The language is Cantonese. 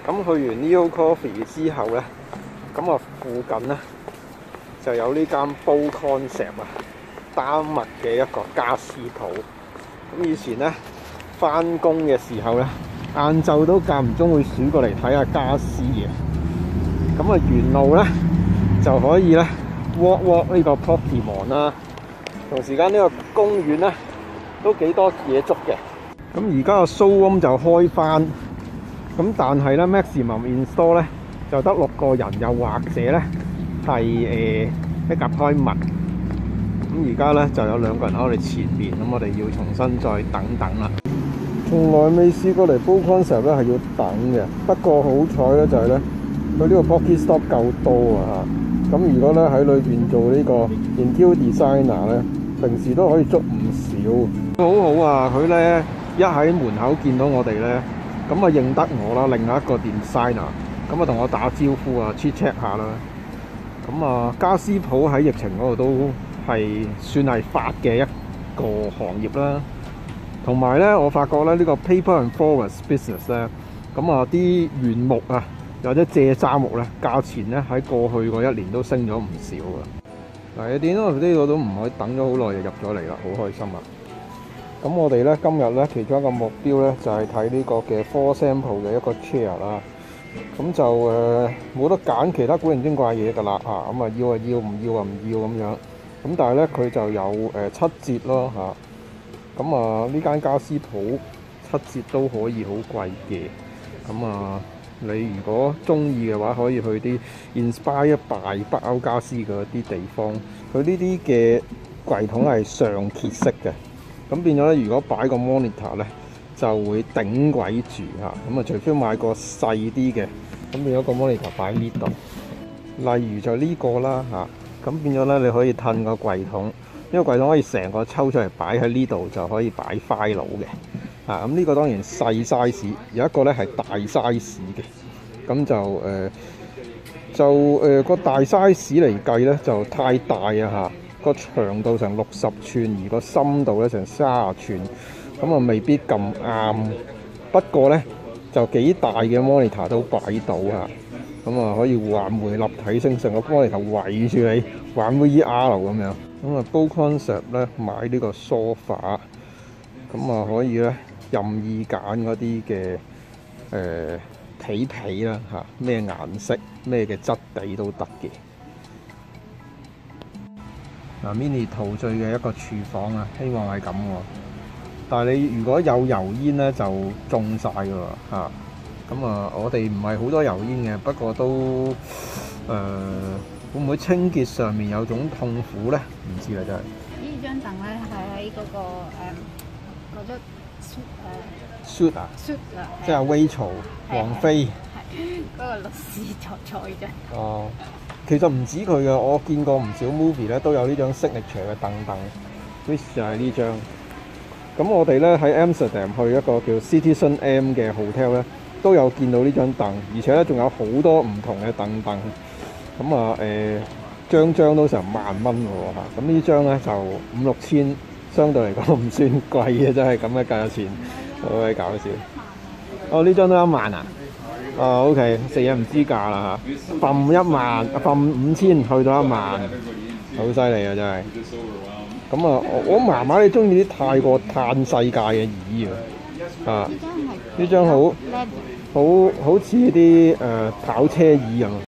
咁去完 Neo Coffee 之後咧，咁啊附近咧就有呢間 Bold Concept 啊，丹麥嘅一個家私鋪。咁以前咧翻工嘅時候咧，晏晝都間唔中會鼠過嚟睇下家私嘅。咁啊沿路咧就可以咧 walk 呢個 Pokemon 啦。同時間呢個公園咧都幾多嘢捉嘅。咁而家個 showroom 就開翻，咁但係咧 maximum in-store 咧就得6個人，又或者咧係一架開密。咁而家咧就有2個人喺我哋前面，咁我哋要重新再等等啦。從來未試過嚟 Bold Concept 咧係要等嘅，不過好彩咧就係咧佢呢個 Pokestop 夠多啊嚇。咁如果咧喺裏邊做呢個 interior designer 咧，平時都可以捉唔少。好好啊，佢咧一喺門口見到我哋咧，咁啊認得我啦，另外一個 designer，咁啊同我打招呼啊 ，chat 下啦。咁啊家私鋪喺疫情嗰度都係算係發嘅一個行業啦。同埋咧，我發覺咧呢個 paper and forest business 咧，咁啊啲原木啊或者蔗渣木咧，價錢咧喺過去嗰1年都升咗唔少㗎。嗱，點解呢個都唔可以等咗好耐就入咗嚟啦，好開心啊！咁我哋咧今日咧其中一個目標咧就係睇呢個嘅 Four Sample 嘅一個 chair 啦。咁就冇得揀其他古靈精怪嘢㗎啦嚇，咁啊要啊要，唔要啊唔要咁樣。咁但係咧佢就有7折咯嚇。咁啊呢間家私鋪7折都可以好貴嘅。咁啊你如果中意嘅話，可以去啲 Inspire 大包家私嗰啲地方。佢呢啲嘅櫃桶係上揭式嘅。咁變咗咧，如果擺個 monitor 咧，就會頂鬼住嚇。咁啊，除非買個細啲嘅，咁變咗個 monitor 擺呢度。例如就呢個啦嚇，咁變咗咧，你可以褪個櫃桶，呢個櫃桶可以成個抽出嚟擺喺呢度，就可以擺 file 嘅。咁呢個當然細 size，有一個咧係大 size 嘅。咁就個大 size 嚟計咧，就太大啊嚇。個長度成60寸，而個深度咧成30寸，咁啊未必咁啱。不過咧就幾大嘅 monitor 都擺到啊，咁啊可以環迴立體聲，成個 monitor 圍住你，玩 VR 咁樣。咁啊 Bold Concept 咧買呢個 sofa，咁啊可以咧任意揀嗰啲嘅皮啦嚇，咩顏色咩嘅質地都得嘅。mini 陶醉嘅一個廚房啊，希望係咁喎。但係你如果有油煙咧，就中晒㗎喎嚇。咁我哋唔係好多油煙嘅，不過都會唔會清潔上面有種痛苦咧？唔知啦，真係。呢張凳咧係喺嗰個嗰張suit 啊，即係 Rachel 王菲嗰個律師坐嘅。 哦。其實唔止佢嘅，我見過唔少 movie 咧都有呢張 signature 嘅凳，which 就係呢張。咁我哋咧喺 Amsterdam 去一個叫 Citizen M 嘅 hotel 咧，都有見到呢張凳，而且咧仲有好多唔同嘅凳。咁啊張都成10000蚊喎嚇。咁呢張咧就5-6千，相對嚟講唔算貴嘅，真係咁嘅價錢，好鬼搞笑。哦，呢張都1萬啊！OK， 食嘢唔知價啦嚇，揈1萬，揈5000去到1萬，好犀利啊真係。咁啊，我麻麻地中意啲太過嘆世界嘅椅啊，呢張好似啲跑車椅咁。